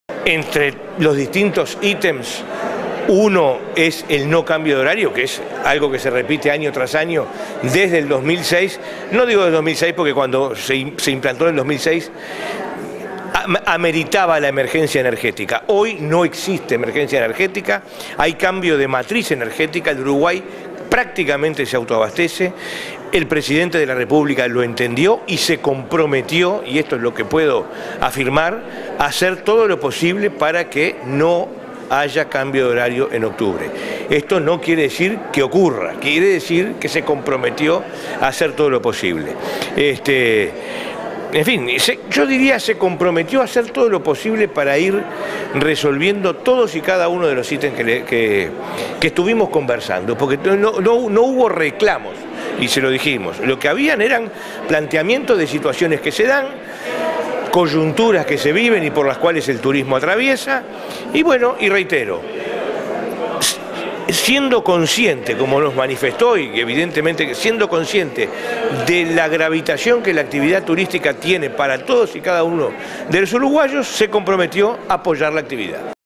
Entre los distintos ítems, uno es el no cambio de horario, que es algo que se repite año tras año desde el 2006. No digo del 2006 porque cuando se implantó en el 2006 ameritaba la emergencia energética. Hoy no existe emergencia energética, hay cambio de matriz energética. El Uruguay prácticamente se autoabastece. El presidente de la República lo entendió y se comprometió, y esto es lo que puedo afirmar, a hacer todo lo posible para que no haya cambio de horario en octubre. Esto no quiere decir que ocurra, quiere decir que se comprometió a hacer todo lo posible. En fin, yo diría se comprometió a hacer todo lo posible para ir resolviendo todos y cada uno de los ítems que estuvimos conversando, porque no hubo reclamos, y se lo dijimos. Lo que habían eran planteamientos de situaciones que se dan, coyunturas que se viven y por las cuales el turismo atraviesa, y bueno, y reitero, siendo consciente, como nos manifestó, y evidentemente siendo consciente de la gravitación que la actividad turística tiene para todos y cada uno de los uruguayos, se comprometió a apoyar la actividad.